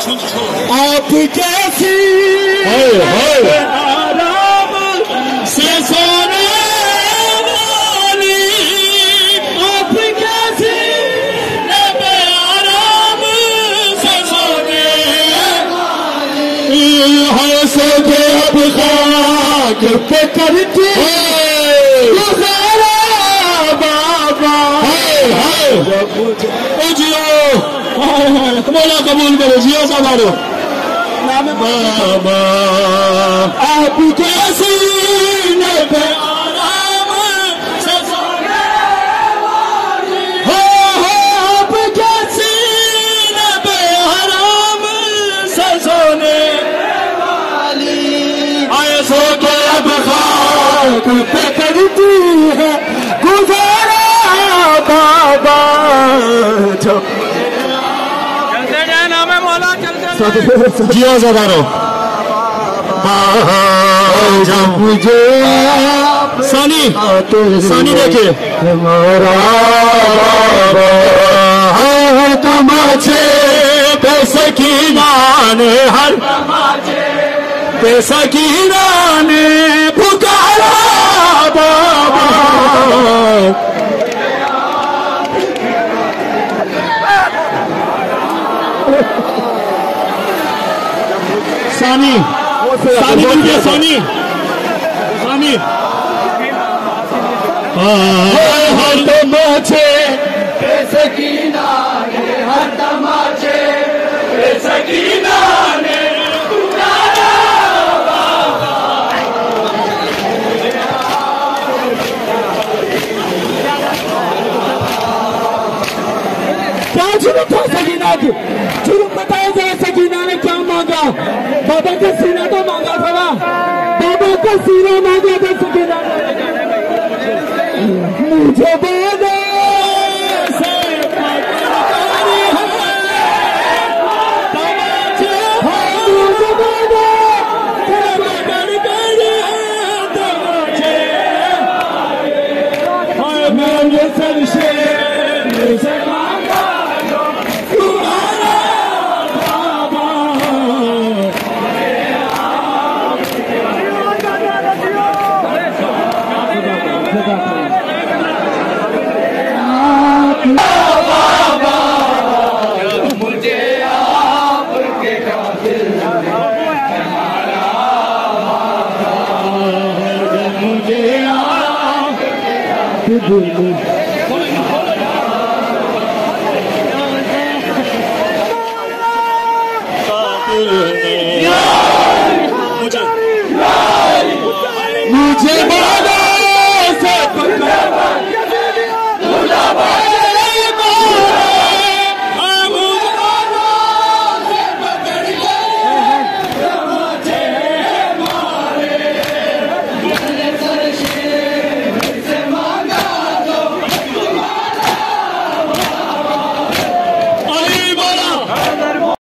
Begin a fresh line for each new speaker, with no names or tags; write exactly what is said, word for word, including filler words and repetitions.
آپ کیسی آرام سے سونے والی، آپ کیسی آرام سے سونے والی ہے، سو کے اب خاک پہ کرتی مولا قبول کرو جی ایسا مارو بابا آپ کیسی نب آرام سے سونے والی، ہو ہو آپ کیسی نب آرام سے سونے والی، آئے سو کے اب خاک پہ کرتی ہے گزارا بابا جو جی آزادارو جب مجھے سانی سانی دیکھے ہمارا تماچے پہ سکینہ نے ہر پہ سکینہ نے پکارا بابا، سانی سانی بولتے سانی سانی ہر تماچے بے سکینہ نے، ہر تماچے بے سکینہ نے پکارا بابا، کیا جرم تھا سکینہ کی؟ جرم بتایا جائے سکینہ نے کیا مانگا؟ بابا کا سینہ تو مانگا تھا نا، بابا کا سینہ مانگا تھا سکینہ نے، مجھے بولے سے پکڑکاری ہے تماچے، مجھے بولے سے پکڑکاری ہے تماچے، میں یہ سر شیر سے مانگا مجھے آپ کے